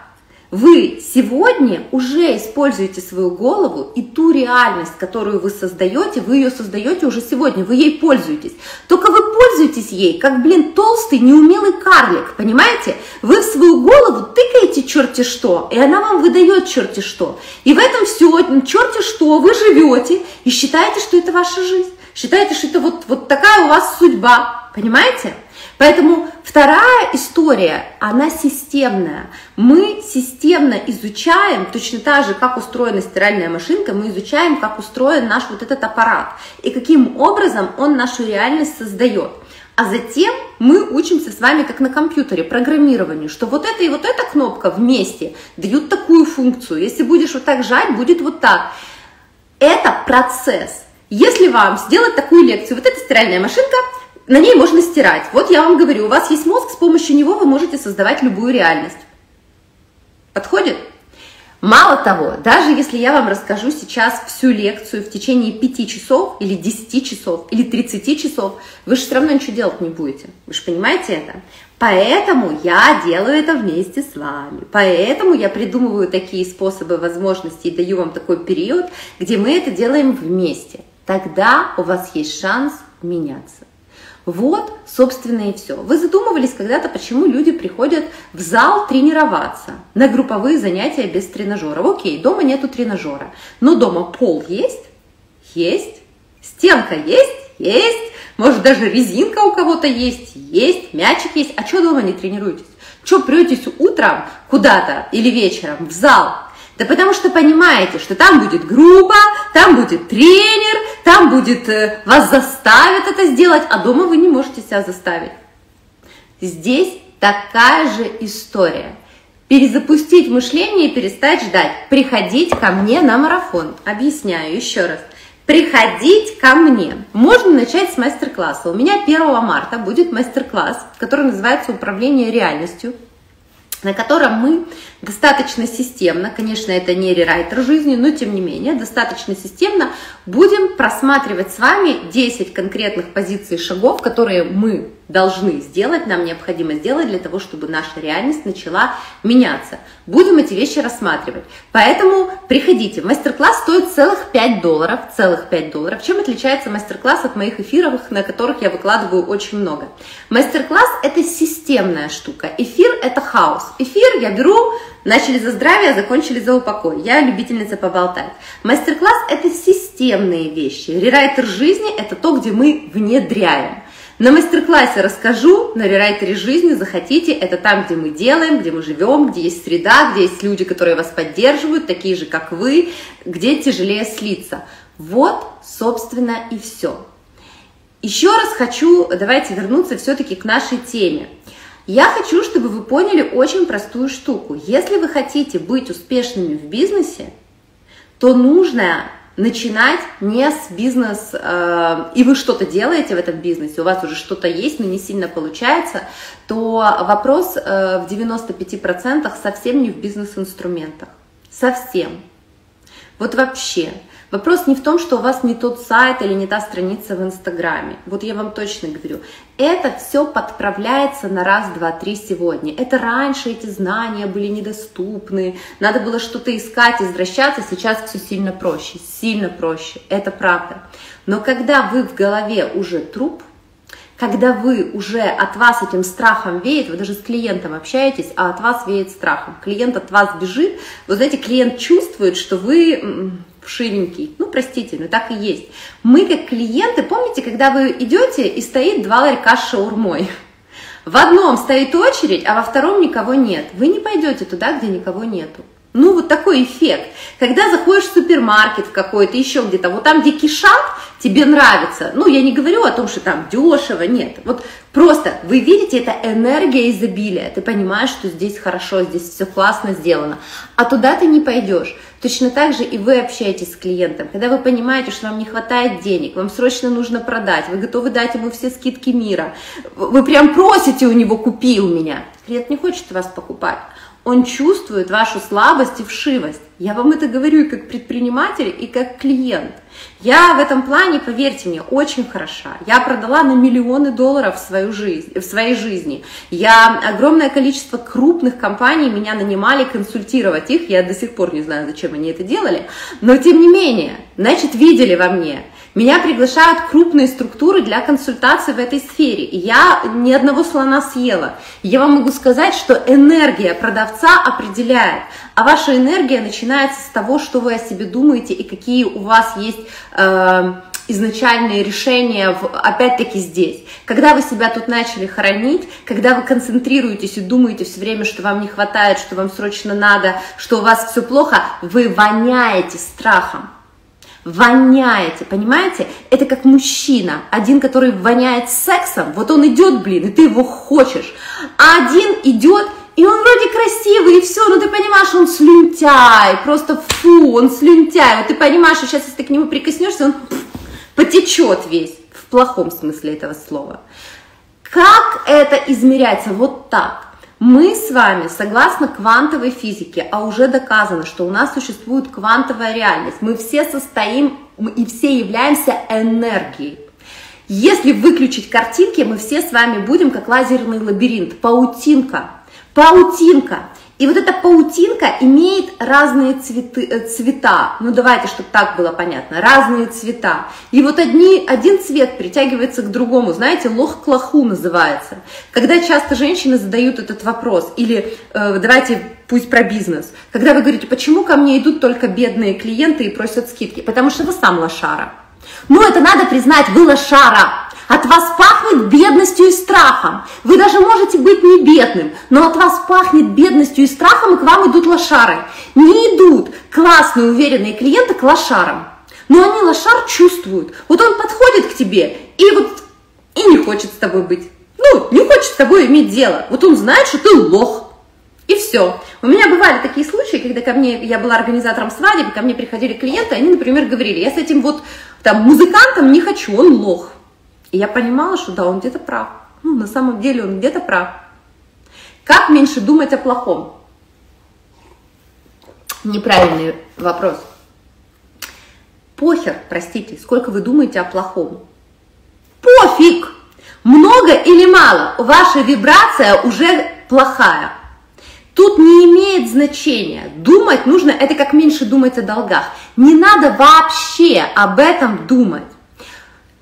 вы сегодня уже используете свою голову, и ту реальность, которую вы создаете, вы ее создаете уже сегодня, вы ей пользуетесь. Только вы пользуетесь ей, как, блин, толстый, неумелый карлик, понимаете? Вы в свою голову тыкаете черти что, и она вам выдает черти что. И в этом все, черти что, вы живете и считаете, что это ваша жизнь. Считаете, что это вот, вот такая у вас судьба, понимаете? Поэтому вторая история, она системная. Мы системно изучаем, точно так же, как устроена стиральная машинка, мы изучаем, как устроен наш вот этот аппарат и каким образом он нашу реальность создает. А затем мы учимся с вами, как на компьютере, программированию, что вот эта и вот эта кнопка вместе дают такую функцию. Если будешь вот так жать, будет вот так. Это процесс. Если вам сделать такую лекцию, вот эта стиральная машинка, на ней можно стирать. Вот я вам говорю, у вас есть мозг, с помощью него вы можете создавать любую реальность. Подходит? Мало того, даже если я вам расскажу сейчас всю лекцию в течение пяти часов, или десяти часов, или тридцати часов, вы же все равно ничего делать не будете. Вы же понимаете это? Поэтому я делаю это вместе с вами. Поэтому я придумываю такие способы, возможности и даю вам такой период, где мы это делаем вместе. Тогда у вас есть шанс меняться. Вот, собственно, и все. Вы задумывались когда-то, почему люди приходят в зал тренироваться на групповые занятия без тренажера? Окей, дома нету тренажера, но дома пол есть? Есть. Стенка есть? Есть. Может, даже резинка у кого-то есть? Есть. Мячик есть. А что дома не тренируетесь? Что претесь утром куда-то или вечером в зал? Да потому что понимаете, что там будет группа, там будет тренер, там будет, э, вас заставят это сделать, а дома вы не можете себя заставить. Здесь такая же история. Перезапустить мышление и перестать ждать. Приходить ко мне на марафон. Объясняю еще раз. Приходить ко мне. Можно начать с мастер-класса. У меня первого марта будет мастер-класс, который называется «Управление реальностью», на котором мы достаточно системно, конечно, это не рерайтер жизни, но тем не менее, достаточно системно будем просматривать с вами десять конкретных позиций шагов, которые мы должны сделать, нам необходимо сделать для того, чтобы наша реальность начала меняться. Будем эти вещи рассматривать. Поэтому приходите. Мастер-класс стоит целых пять долларов. Целых пять долларов. Чем отличается мастер-класс от моих эфиров, на которых я выкладываю очень много? Мастер-класс – это системная штука. Эфир – это хаос. Эфир я беру, начали за здравие, закончили за упокой. Я любительница поболтать. Мастер-класс – это системные вещи. Рерайтер жизни – это то, где мы внедряем. На мастер-классе расскажу, на рерайтере жизни захотите, это там, где мы делаем, где мы живем, где есть среда, где есть люди, которые вас поддерживают, такие же, как вы, где тяжелее слиться. Вот, собственно, и все. Еще раз хочу, давайте вернуться все-таки к нашей теме. Я хочу, чтобы вы поняли очень простую штуку. Если вы хотите быть успешными в бизнесе, то нужно начинать не с бизнеса, э, и вы что-то делаете в этом бизнесе, у вас уже что-то есть, но не сильно получается, то вопрос э, в девяноста пяти процентах совсем не в бизнес-инструментах. Совсем. Вот вообще. Вопрос не в том, что у вас не тот сайт или не та страница в Инстаграме. Вот я вам точно говорю. Это все подправляется на раз, два, три сегодня. Это раньше эти знания были недоступны. Надо было что-то искать, извращаться. Сейчас все сильно проще. Сильно проще. Это правда. Но когда вы в голове уже труп, когда вы уже от вас этим страхом веет, вы даже с клиентом общаетесь, а от вас веет страхом. Клиент от вас бежит. Вот знаете, клиент чувствует, что вы вшивенький. Ну, простите, но так и есть. Мы как клиенты, помните, когда вы идете и стоит два ларька с шаурмой? В одном стоит очередь, а во втором никого нет. Вы не пойдете туда, где никого нету. Ну, вот такой эффект. Когда заходишь в супермаркет в какой-то, еще где-то, вот там, где кишат, тебе нравится. Ну, я не говорю о том, что там дешево, нет. Вот просто вы видите, это энергия изобилия. Ты понимаешь, что здесь хорошо, здесь все классно сделано. А туда ты не пойдешь. Точно так же и вы общаетесь с клиентом. Когда вы понимаете, что вам не хватает денег, вам срочно нужно продать, вы готовы дать ему все скидки мира, вы прям просите у него «купи у меня». Клиент не хочет вас покупать. Он чувствует вашу слабость и вшивость. Я вам это говорю и как предприниматель, и как клиент. Я в этом плане, поверьте мне, очень хороша. Я продала на миллионы долларов в, свою жизнь, в своей жизни. Я, огромное количество крупных компаний меня нанимали консультировать их. Я до сих пор не знаю, зачем они это делали. Но тем не менее, значит, видели во мне. Меня приглашают крупные структуры для консультаций в этой сфере. И я ни одного слона съела. Я вам могу сказать, что энергия продавца определяет. А ваша энергия начинается с того, что вы о себе думаете и какие у вас есть э, изначальные решения, в, опять-таки здесь. Когда вы себя тут начали хоронить, когда вы концентрируетесь и думаете все время, что вам не хватает, что вам срочно надо, что у вас все плохо, вы воняете страхом. Воняете, понимаете? Это как мужчина, один, который воняет сексом, вот он идет, блин, и ты его хочешь, а один идет, и он вроде красивый, и все, но ты понимаешь, он слюнтяй, просто фу, он слюнтяй, вот ты понимаешь, что сейчас, если ты к нему прикоснешься, он пф, потечет весь, в плохом смысле этого слова. Как это измеряется? Вот так. Мы с вами, согласно квантовой физике, а уже доказано, что у нас существует квантовая реальность, мы все состоим и все являемся энергией. Если выключить картинки, мы все с вами будем как лазерный лабиринт, паутинка, паутинка. И вот эта паутинка имеет разные цветы, цвета, ну давайте, чтобы так было понятно, разные цвета. И вот одни, один цвет притягивается к другому, знаете, лох к лоху называется. Когда часто женщины задают этот вопрос, или э, давайте пусть про бизнес, когда вы говорите, почему ко мне идут только бедные клиенты и просят скидки, потому что вы сам лошара. Ну это надо признать, вы лошара. От вас пахнет бедностью и страхом. Вы даже можете быть не бедным, но от вас пахнет бедностью и страхом, и к вам идут лошары. Не идут классные, уверенные клиенты к лошарам, но они лошар чувствуют. Вот он подходит к тебе и вот и не хочет с тобой быть. Ну, не хочет с тобой иметь дело. Вот он знает, что ты лох. И все. У меня бывали такие случаи, когда ко мне, я была организатором свадеб, ко мне приходили клиенты, они, например, говорили, я с этим вот там музыкантом не хочу, он лох. И я понимала, что да, он где-то прав. Ну, на самом деле он где-то прав. Как меньше думать о плохом? Неправильный вопрос. Похер, простите, сколько вы думаете о плохом. Пофиг! Много или мало, ваша вибрация уже плохая. Тут не имеет значения. Думать нужно, это как меньше думать о долгах. Не надо вообще об этом думать.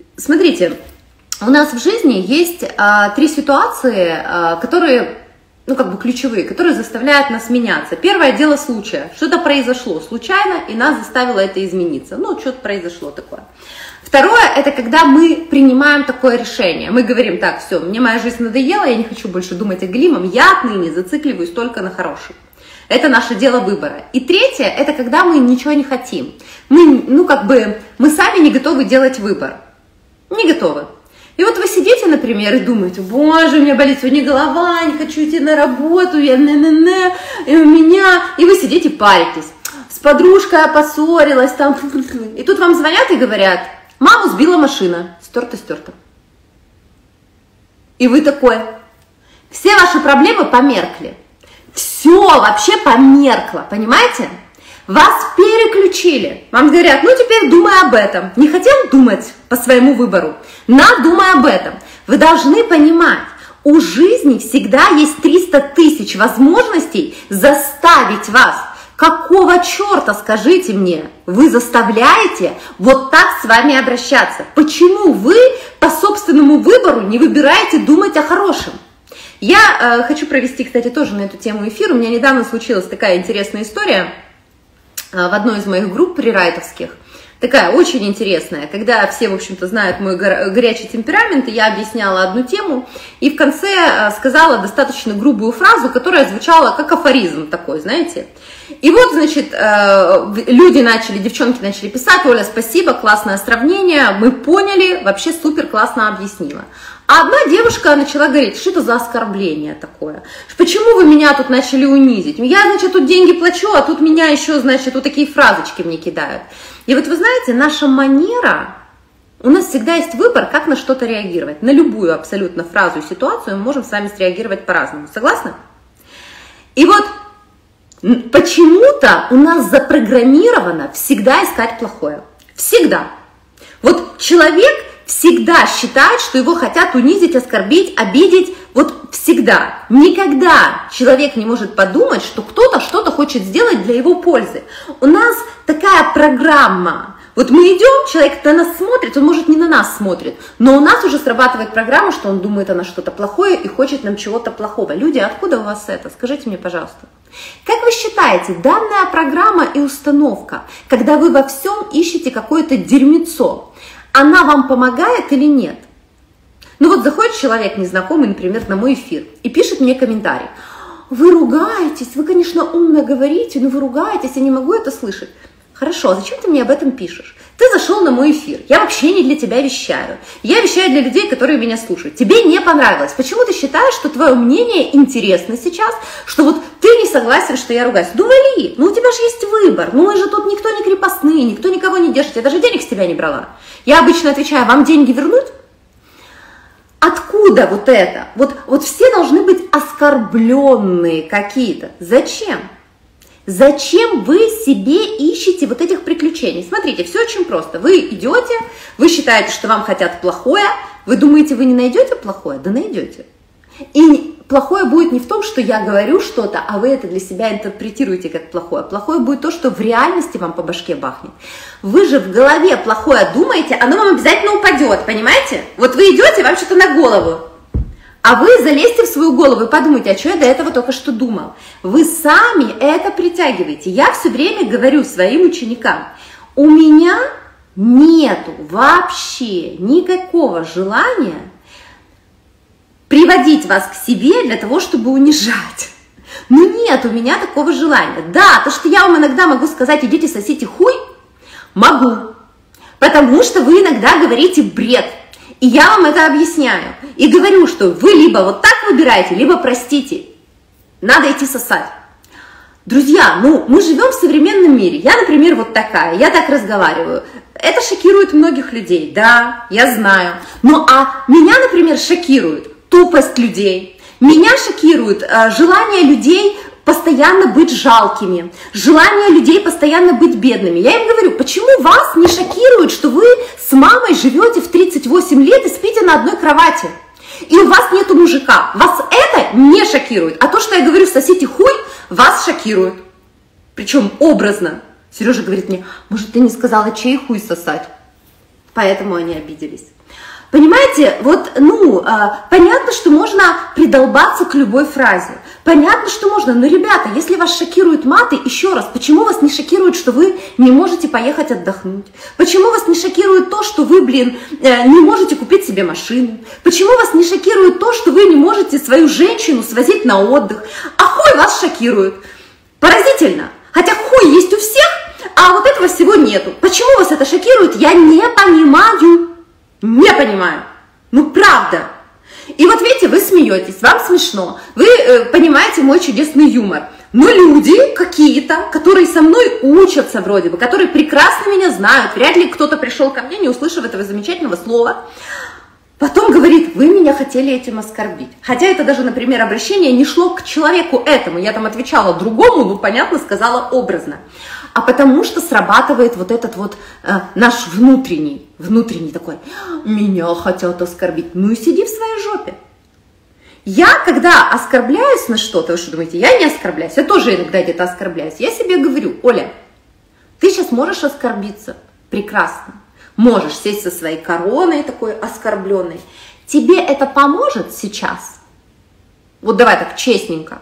Смотрите, у нас в жизни есть а, три ситуации, а, которые, ну как бы ключевые, которые заставляют нас меняться. Первое — дело случая. Что-то произошло случайно, и нас заставило это измениться. Ну, что-то произошло такое. Второе — это когда мы принимаем такое решение. Мы говорим: так, все, мне моя жизнь надоела, я не хочу больше думать о галимом, я отныне зацикливаюсь только на хорошем. Это наше дело выбора. И третье — это когда мы ничего не хотим. Мы, ну как бы, мы сами не готовы делать выбор. Не готовы. И вот вы сидите, например, и думаете: боже, у меня болит сегодня голова, не хочу идти на работу, я не-не-не, и у меня... И вы сидите, паритесь. С подружкой поссорилась, там... И тут вам звонят и говорят: маму сбила машина, стерто-стерто. И вы такой: все ваши проблемы померкли. Все вообще померкло, понимаете? Вас переключили. Вам говорят: ну теперь думай об этом. Не хотел думать по своему выбору? На, думай об этом. Вы должны понимать, у жизни всегда есть триста тысяч возможностей заставить вас. Какого черта, скажите мне, вы заставляете вот так с вами обращаться? Почему вы по собственному выбору не выбираете думать о хорошем? Я э, хочу провести, кстати, тоже на эту тему эфир. У меня недавно случилась такая интересная история э, в одной из моих групп прирайтовских. Такая очень интересная, когда все, в общем-то, знают мой горячий темперамент, и я объясняла одну тему, и в конце э, сказала достаточно грубую фразу, которая звучала как афоризм такой, знаете. И вот, значит, э, люди начали, девчонки начали писать: Оля, спасибо, классное сравнение, мы поняли, вообще супер классно объяснила. А одна девушка начала говорить: что это за оскорбление такое? Почему вы меня тут начали унизить? Я, значит, тут деньги плачу, а тут меня еще, значит, вот такие фразочки мне кидают. И вот вы знаете, наша манера, у нас всегда есть выбор, как на что-то реагировать. На любую абсолютно фразу и ситуацию мы можем с вами среагировать по-разному. Согласны? И вот почему-то у нас запрограммировано всегда искать плохое. Всегда. Вот человек всегда считает, что его хотят унизить, оскорбить, обидеть. Вот всегда. Никогда человек не может подумать, что кто-то что-то хочет сделать для его пользы. У нас такая программа. Вот мы идем, человек на нас смотрит, он, может, не на нас смотрит, но у нас уже срабатывает программа, что он думает о нас что-то плохое и хочет нам чего-то плохого. Люди, откуда у вас это? Скажите мне, пожалуйста. Как вы считаете, данная программа и установка, когда вы во всем ищете какое-то дерьмецо, она вам помогает или нет? Ну вот заходит человек незнакомый, например, на мой эфир и пишет мне комментарий: вы ругаетесь, вы, конечно, умно говорите, но вы ругаетесь, я не могу это слышать. Хорошо, а зачем ты мне об этом пишешь? Ты зашел на мой эфир, я вообще не для тебя вещаю. Я вещаю для людей, которые меня слушают. Тебе не понравилось. Почему ты считаешь, что твое мнение интересно сейчас, что вот ты не согласен, что я ругаюсь? Ну вали, ну у тебя же есть выбор. Ну мы же тут никто не крепостные, никто никого не держит. Я даже денег с тебя не брала. Я обычно отвечаю: вам деньги вернуть? Откуда вот это? Вот, вот все должны быть оскорбленные какие-то. Зачем? Зачем вы себе ищете вот этих приключений? Смотрите, все очень просто. Вы идете, вы считаете, что вам хотят плохое, вы думаете, вы не найдете плохое? Да найдете. И плохое будет не в том, что я говорю что-то, а вы это для себя интерпретируете как плохое. Плохое будет то, что в реальности вам по башке бахнет. Вы же в голове плохое думаете, оно вам обязательно упадет, понимаете? Вот вы идете, вам что-то на голову. А вы залезьте в свою голову и подумайте: а что я до этого только что думал? Вы сами это притягиваете. Я все время говорю своим ученикам: у меня нету вообще никакого желания приводить вас к себе для того, чтобы унижать. Ну нет у меня такого желания. Да, то, что я вам иногда могу сказать: идите сосите хуй, могу. Потому что вы иногда говорите бред. И я вам это объясняю. И говорю, что вы либо вот так выбираете, либо простите. Надо идти сосать. Друзья, ну мы живем в современном мире. Я, например, вот такая, я так разговариваю. Это шокирует многих людей, да, я знаю. Ну а меня, например, шокирует тупость людей. Меня шокирует э, желание людей постоянно быть жалкими, желание людей постоянно быть бедными. Я им говорю: почему вас не шокирует, что вы с мамой живете в тридцать восемь лет и спите на одной кровати, и у вас нету мужика? Вас это не шокирует, а то, что я говорю «сосите хуй», вас шокирует. Причем образно. Сережа говорит мне: может, ты не сказала, чей хуй сосать? Поэтому они обиделись. Понимаете, вот, ну, понятно, что можно придолбаться к любой фразе. Понятно, что можно, но, ребята, если вас шокируют маты, еще раз, почему вас не шокирует, что вы не можете поехать отдохнуть? Почему вас не шокирует то, что вы, блин, не можете купить себе машину? Почему вас не шокирует то, что вы не можете свою женщину свозить на отдых? А хуй вас шокирует? Поразительно. Хотя хуй есть у всех, а вот этого всего нету. Почему вас это шокирует, я не понимаю. Не понимаю. Ну, правда. И вот видите, вы смеетесь, вам смешно, вы э, понимаете мой чудесный юмор. Но люди какие-то, которые со мной учатся вроде бы, которые прекрасно меня знают, вряд ли кто-то пришел ко мне, не услышав этого замечательного слова, потом говорит, вы меня хотели этим оскорбить. Хотя это даже, например, обращение не шло к человеку этому, я там отвечала другому, ну, понятно, сказала образно. А потому что срабатывает вот этот вот э, наш внутренний, внутренний такой, меня хотят оскорбить, ну и сиди в своей жопе. Я, когда оскорбляюсь на что-то, вы что думаете, я не оскорбляюсь, я тоже иногда где-то оскорбляюсь, я себе говорю, Оля, ты сейчас можешь оскорбиться, прекрасно, можешь сесть со своей короной такой оскорбленной, тебе это поможет сейчас? Вот давай так честненько,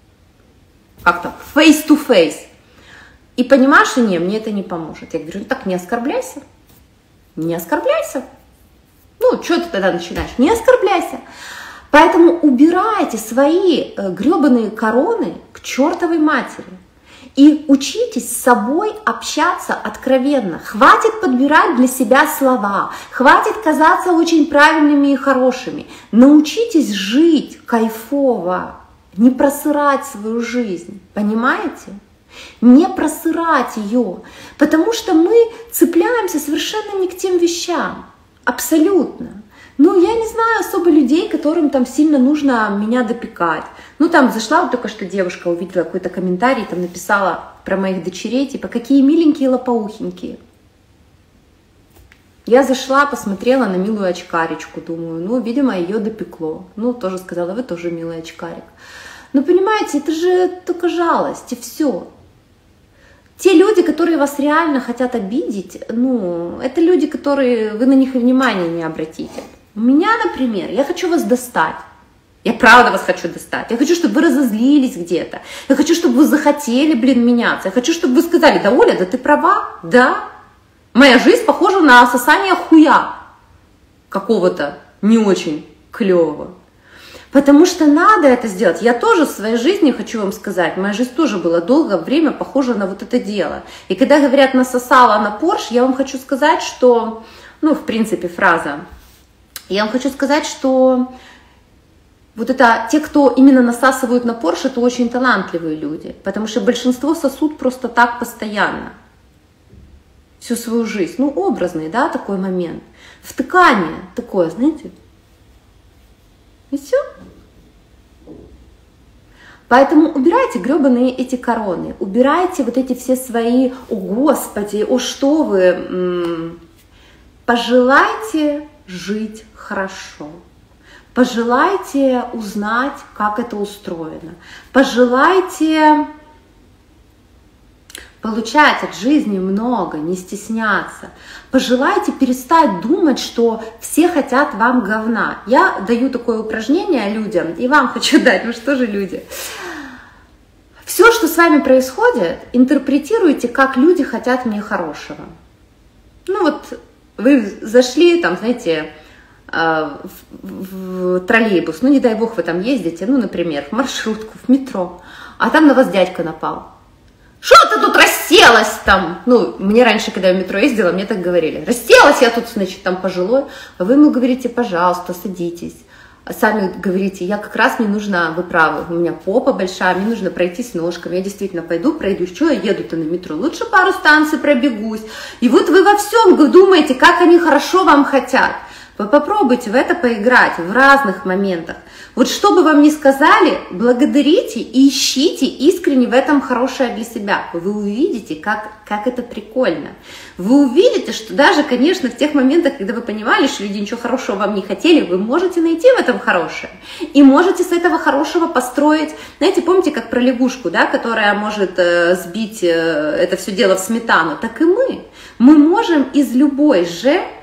как-то face to face. И понимаешь, что нет, мне это не поможет. Я говорю, ну так не оскорбляйся, не оскорбляйся. Ну, что ты тогда начинаешь? Не оскорбляйся. Поэтому убирайте свои э, гребаные короны к чертовой матери. И учитесь с собой общаться откровенно. Хватит подбирать для себя слова, хватит казаться очень правильными и хорошими. Научитесь жить кайфово, не просырать свою жизнь, понимаете? Не просырать ее, потому что мы цепляемся совершенно не к тем вещам, абсолютно. Ну, я не знаю особо людей, которым там сильно нужно меня допекать. Ну, там зашла вот только что девушка, увидела какой-то комментарий, там написала про моих дочерей, типа, какие миленькие лопоухенькие. Я зашла, посмотрела на милую очкаричку, думаю, ну, видимо, ее допекло. Ну, тоже сказала, вы тоже милый очкарик. Но понимаете, это же только жалость, и все. Те люди, которые вас реально хотят обидеть, ну, это люди, которые, вы на них и внимания не обратите. У меня, например, я хочу вас достать. Я правда вас хочу достать. Я хочу, чтобы вы разозлились где-то. Я хочу, чтобы вы захотели, блин, меняться. Я хочу, чтобы вы сказали, да, Оля, да ты права, да. Моя жизнь похожа на сосание хуя какого-то не очень клевого. Потому что надо это сделать. Я тоже в своей жизни, хочу вам сказать, моя жизнь тоже была долгое время похожа на вот это дело. И когда говорят насосала на Порш, я вам хочу сказать, что, ну, в принципе, фраза, я вам хочу сказать, что вот это, те, кто именно насасывают на Порш, это очень талантливые люди, потому что большинство сосут просто так постоянно, всю свою жизнь. Ну, образный, да, такой момент. Втыкание такое, знаете. И все. Поэтому убирайте гребаные эти короны, убирайте вот эти все свои, о Господи, о что вы, пожелайте жить хорошо, пожелайте узнать, как это устроено, пожелайте получать от жизни много, не стесняться. Пожелайте перестать думать, что все хотят вам говна. Я даю такое упражнение людям, и вам хочу дать, вы что же люди. Все, что с вами происходит, интерпретируйте, как люди хотят мне хорошего. Ну вот вы зашли, там, знаете, в, в троллейбус, ну не дай бог вы там ездите, ну, например, в маршрутку, в метро, а там на вас дядька напал. Что ты тут расселась там? Ну, мне раньше, когда я в метро ездила, мне так говорили. Расселась я тут, значит, там пожилой. А вы ему говорите, пожалуйста, садитесь. А сами говорите, я как раз, мне нужно, вы правы, у меня попа большая, мне нужно пройтись ножками. Я действительно пойду, пройдусь. Что я еду-то на метро? Лучше пару станций пробегусь. И вот вы во всем думаете, как они хорошо вам хотят. Вы попробуйте в это поиграть в разных моментах. Вот что бы вам ни сказали, благодарите и ищите искренне в этом хорошее для себя. Вы увидите, как, как это прикольно. Вы увидите, что даже, конечно, в тех моментах, когда вы понимали, что люди ничего хорошего вам не хотели, вы можете найти в этом хорошее. И можете с этого хорошего построить, знаете, помните, как про лягушку, да, которая может э, сбить э, это все дело в сметану? Так и мы. Мы можем из любой же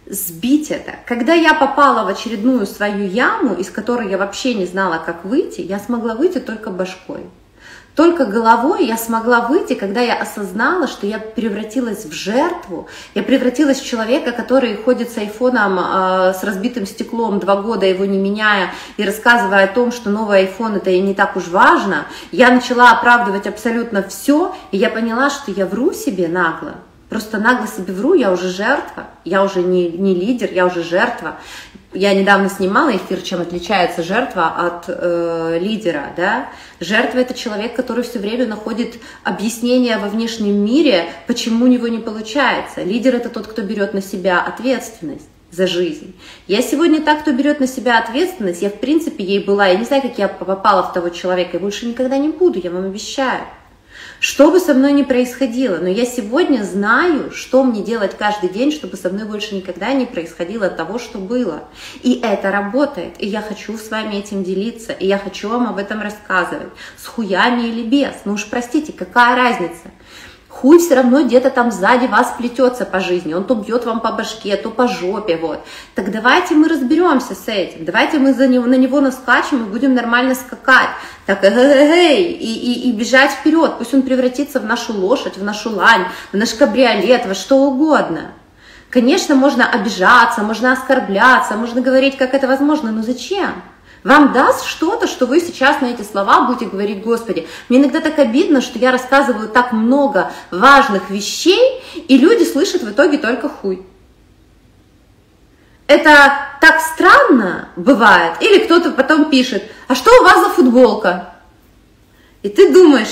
сбить это. Когда я попала в очередную свою яму, из которой я вообще не знала, как выйти, я смогла выйти только башкой. Только головой я смогла выйти, когда я осознала, что я превратилась в жертву, я превратилась в человека, который ходит с айфоном, э, с разбитым стеклом два года, его не меняя, и рассказывая о том, что новый айфон это и не так уж важно. Я начала оправдывать абсолютно все, и я поняла, что я вру себе нагло. Просто нагло себе вру, я уже жертва, я уже не, не лидер, я уже жертва. Я недавно снимала эфир, чем отличается жертва от э, лидера. Да? Жертва – это человек, который все время находит объяснение во внешнем мире, почему у него не получается. Лидер – это тот, кто берет на себя ответственность за жизнь. Я сегодня та, кто берет на себя ответственность, я в принципе ей была, я не знаю, как я попала в того человека, я больше никогда не буду, я вам обещаю. Что бы со мной ни происходило, но я сегодня знаю, что мне делать каждый день, чтобы со мной больше никогда не происходило того, что было. И это работает, и я хочу с вами этим делиться, и я хочу вам об этом рассказывать, с хуями или без. Ну уж простите, какая разница? Хуй все равно где-то там сзади вас плетется по жизни, он то бьет вам по башке, то по жопе, вот. Так давайте мы разберемся с этим, давайте мы за него, на него наскачем и будем нормально скакать, так эй, и, и, и бежать вперед, пусть он превратится в нашу лошадь, в нашу лань, в наш кабриолет, во что угодно. Конечно, можно обижаться, можно оскорбляться, можно говорить, как это возможно, но зачем? Вам даст что-то, что вы сейчас на эти слова будете говорить: Господи, мне иногда так обидно, что я рассказываю так много важных вещей, и люди слышат в итоге только хуй. Это так странно бывает. Или кто-то потом пишет: а что у вас за футболка? И ты думаешь: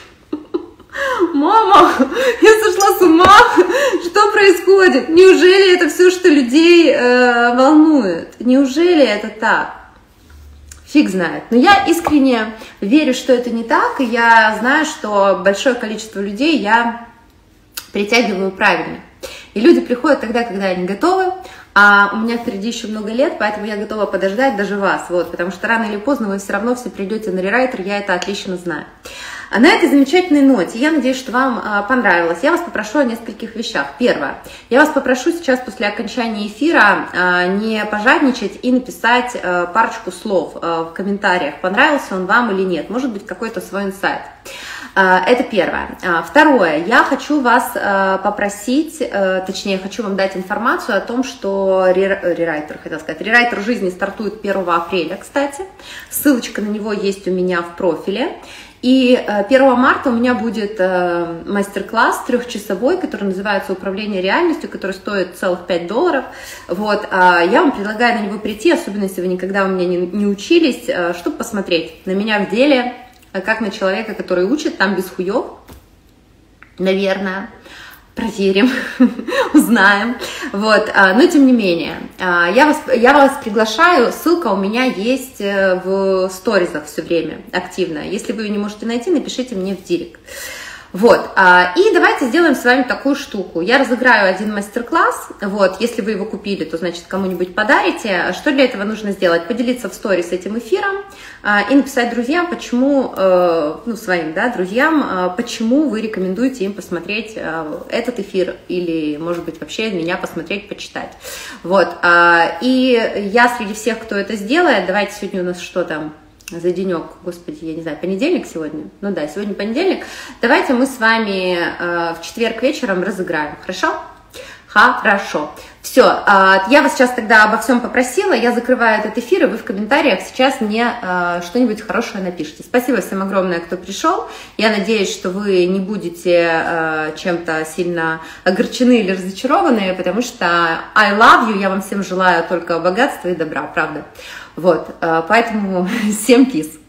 мама, я сошла с ума, что происходит? Неужели это все, что людей э, волнует? Неужели это так? Фиг знает. Но я искренне верю, что это не так, и я знаю, что большое количество людей я притягиваю правильно. И люди приходят тогда, когда они готовы, а у меня впереди еще много лет, поэтому я готова подождать даже вас, вот, потому что рано или поздно вы все равно все придете на рерайтер, я это отлично знаю. А на этой замечательной ноте, я надеюсь, что вам а, понравилось, я вас попрошу о нескольких вещах. Первое, я вас попрошу сейчас после окончания эфира а, не пожадничать и написать а, парочку слов а, в комментариях, понравился он вам или нет, может быть, какой-то свой инсайт. Это первое. Второе. Я хочу вас попросить, точнее, хочу вам дать информацию о том, что рерайтер, хотел сказать, рерайтер жизни стартует первого апреля, кстати. Ссылочка на него есть у меня в профиле. И первого марта у меня будет мастер-класс трехчасовой, который называется «Управление реальностью», который стоит целых пять долларов. Вот. Я вам предлагаю на него прийти, особенно если вы никогда у меня не, не учились, чтобы посмотреть на меня в деле, как на человека, который учит, там без хуев, наверное, проверим, узнаем, вот, но тем не менее, я вас, я вас приглашаю, ссылка у меня есть в сторизах все время активно, если вы ее не можете найти, напишите мне в директ. Вот, и давайте сделаем с вами такую штуку. Я разыграю один мастер-класс, вот, если вы его купили, то, значит, кому-нибудь подарите. Что для этого нужно сделать? Поделиться в сторис этим эфиром и написать друзьям, почему, ну, своим, да, друзьям, почему вы рекомендуете им посмотреть этот эфир или, может быть, вообще меня посмотреть, почитать. Вот, и я среди всех, кто это сделает, давайте сегодня у нас что там? За денек, господи, я не знаю, понедельник сегодня? Ну да, сегодня понедельник. Давайте мы с вами э, в четверг вечером разыграем, хорошо? Хорошо. Все, э, я вас сейчас тогда обо всем попросила, я закрываю этот эфир, и вы в комментариях сейчас мне э, что-нибудь хорошее напишите. Спасибо всем огромное, кто пришел. Я надеюсь, что вы не будете э, чем-то сильно огорчены или разочарованы, потому что I love you, я вам всем желаю только богатства и добра, правда. Вот, поэтому всем пис.